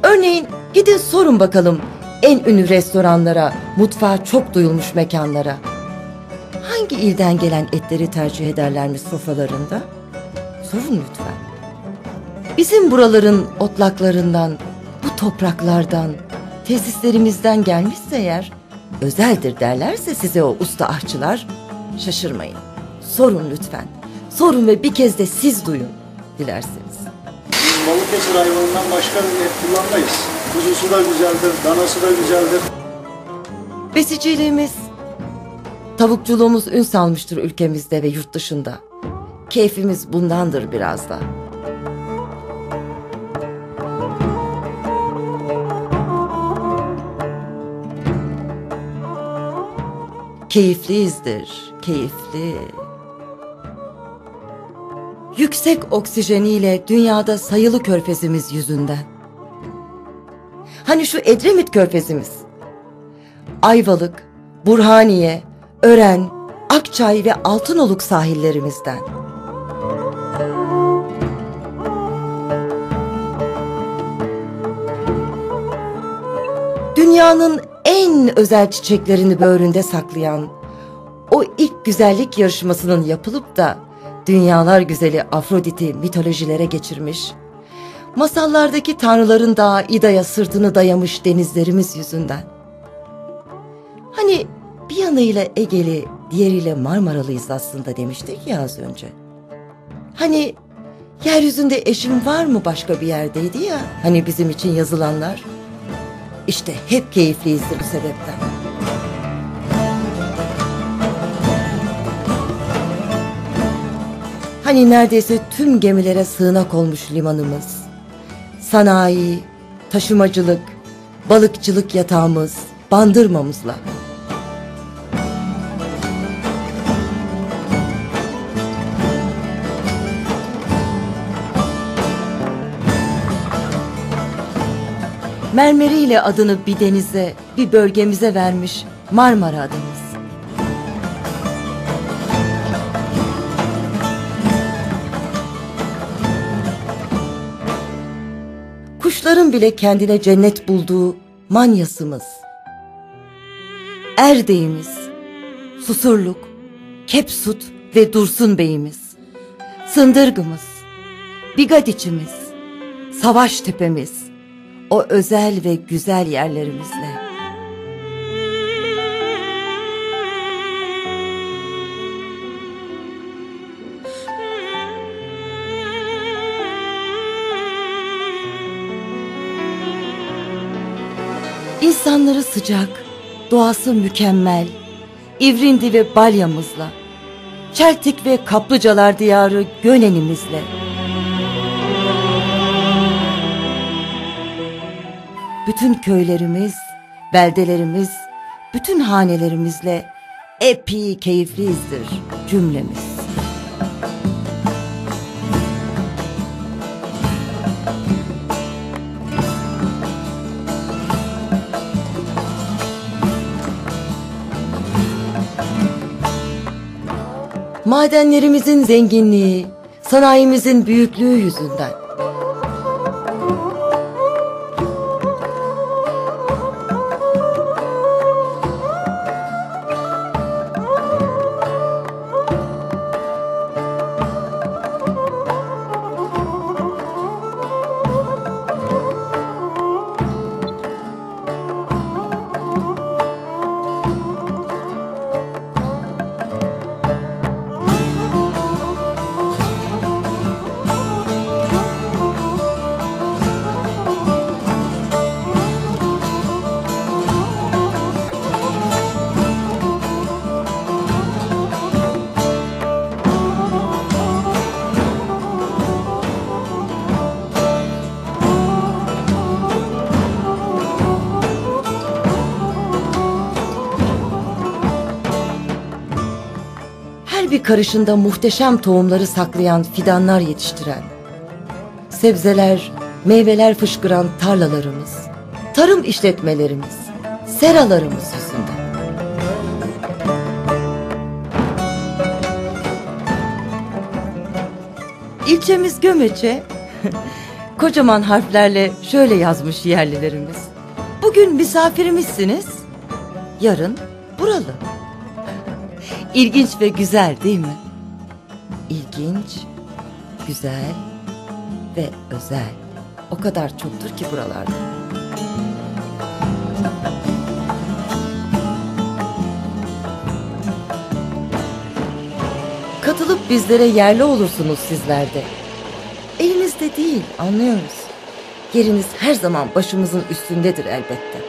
Örneğin gidin sorun bakalım en ünlü restoranlara, mutfağa çok duyulmuş mekanlara. Hangi ilden gelen etleri tercih ederlermiş sofralarında? Sorun lütfen. Bizim buraların otlaklarından, bu topraklardan, tesislerimizden gelmişse eğer, özeldir derlerse size o usta aşçılar, şaşırmayın. Sorun lütfen. Sorun ve bir kez de siz duyun dilerseniz. Balıkesir hayvanından başka bir et kullanmayız. Kuzusu da güzeldir, danası da güzeldir. Besiciliğimiz, tavukçuluğumuz ün salmıştır ülkemizde ve yurt dışında. Keyfimiz bundandır biraz da. Keyifliyizdir, keyifli. Yüksek oksijeniyle dünyada sayılı körfezimiz yüzünden. Hani şu Edremit körfezimiz. Ayvalık, Burhaniye, Ören, Akçay ve Altınoluk sahillerimizden. Dünyanın en özel çiçeklerini böğründe saklayan, o ilk güzellik yarışmasının yapılıp da dünyalar güzeli Afrodit'i mitolojilere geçirmiş, masallardaki tanrıların dağı İda'ya sırtını dayamış denizlerimiz yüzünden. Hani bir yanıyla Egeli, diğeriyle Marmaralıyız aslında demiştik ya az önce. Hani yeryüzünde eşim var mı başka bir yerdeydi ya, hani bizim için yazılanlar. İşte hep keyifliyizdir bu sebepten. Hani neredeyse tüm gemilere sığınak olmuş limanımız, sanayi, taşımacılık, balıkçılık yatağımız, bandırmamızla. Mermeriyle adını bir denize, bir bölgemize vermiş Marmara adımız. Kuşların bile kendine cennet bulduğu Manyasımız. Erdeğimiz, Susurluk, Kepsut ve Dursun Bey'imiz. Sındırgımız, Bigadiç'imiz, Savaştepe'miz. O özel ve güzel yerlerimizle. İnsanları sıcak, doğası mükemmel, İvrindi ve Balya'mızla, Çeltik ve Kaplıcalar diyarı Gönen'imizle. Bütün köylerimiz, beldelerimiz, bütün hanelerimizle epey keyifliyizdir cümlemiz. Madenlerimizin zenginliği, sanayimizin büyüklüğü yüzünden. Her bir karışında muhteşem tohumları saklayan fidanlar yetiştiren, sebzeler, meyveler fışkıran tarlalarımız, tarım işletmelerimiz, seralarımız yüzünden. İlçemiz Gömeçe, Kocaman harflerle şöyle yazmış yerlilerimiz: bugün misafirimizsiniz, yarın buralı. İlginç ve güzel değil mi? İlginç, güzel ve özel. O kadar çoktur ki buralarda. Katılıp bizlere yerli olursunuz sizler de. Elimizde değil, anlıyoruz. Yeriniz her zaman başımızın üstündedir elbette.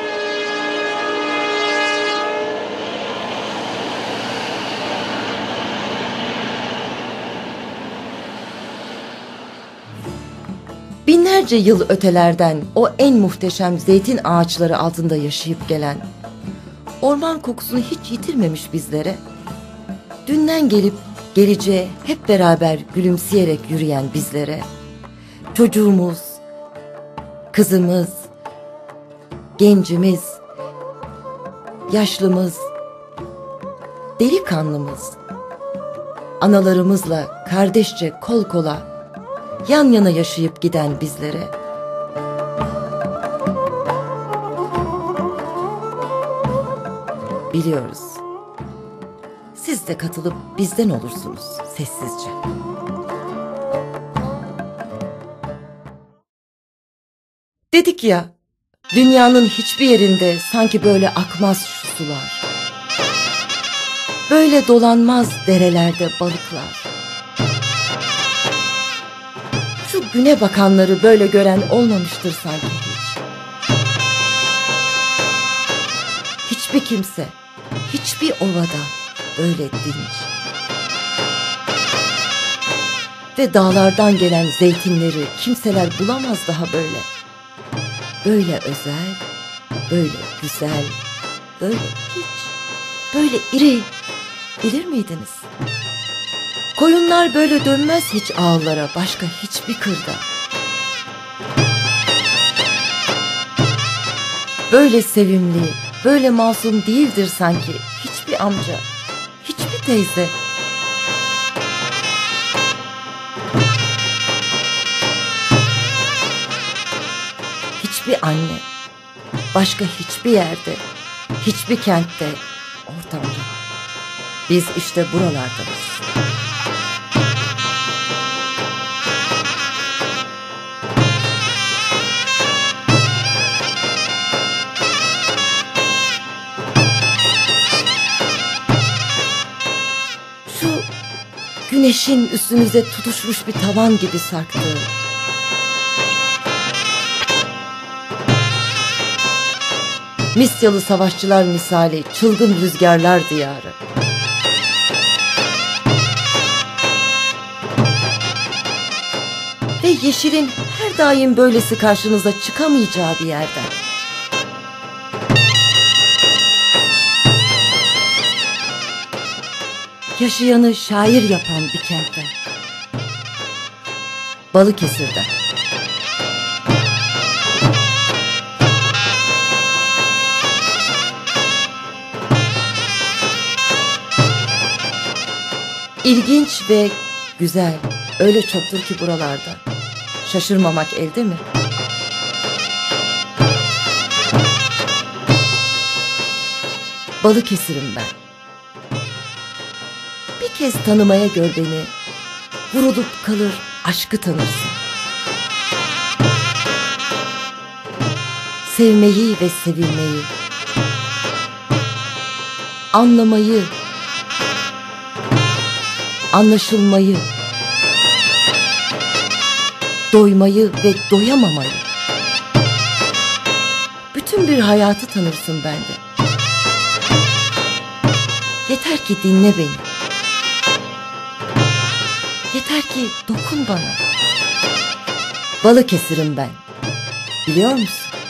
Binlerce yıl ötelerden o en muhteşem zeytin ağaçları altında yaşayıp gelen, orman kokusunu hiç yitirmemiş bizlere, dünden gelip geleceğe hep beraber gülümseyerek yürüyen bizlere, çocuğumuz, kızımız, gencimiz, yaşlımız, delikanlımız, analarımızla kardeşçe kol kola yan yana yaşayıp giden bizlere, biliyoruz, siz de katılıp bizden olursunuz sessizce. Dedik ya, dünyanın hiçbir yerinde sanki böyle akmaz şu sular, böyle dolanmaz derelerde balıklar. Şu güne bakanları böyle gören olmamıştır sanki hiç. Hiçbir kimse, hiçbir ovada böyle dinç. Ve dağlardan gelen zeytinleri kimseler bulamaz daha böyle. Böyle özel, böyle güzel, böyle hiç, böyle iri. Bilir miydiniz? Koyunlar böyle dönmez hiç ağlara, başka hiçbir kırda. Böyle sevimli, böyle masum değildir sanki hiçbir amca, hiçbir teyze. Hiçbir anne, başka hiçbir yerde, hiçbir kentte, ortamda. Biz işte buralardayız. Şu güneşin üstünüze tutuşmuş bir tavan gibi sarktığı, Misyalı savaşçılar misali çılgın rüzgarlar diyarı. Ve yeşilin her daim böylesi karşınıza çıkamayacağı bir yerden. Yaşayanı şair yapan bir kentten. Balıkesir'den. İlginç ve güzel, öyle çoktur ki buralarda. Şaşırmamak elde mi? Balıkesir'im ben. Bir kez tanımaya gör beni, vurulup kalır aşkı tanırsın. Sevmeyi ve sevilmeyi, anlamayı, anlaşılmayı, doymayı ve doyamamayı, bütün bir hayatı tanırsın bende. Yeter ki dinle beni. Yeter ki dokun bana. Balıkesir'im ben. Biliyor musun?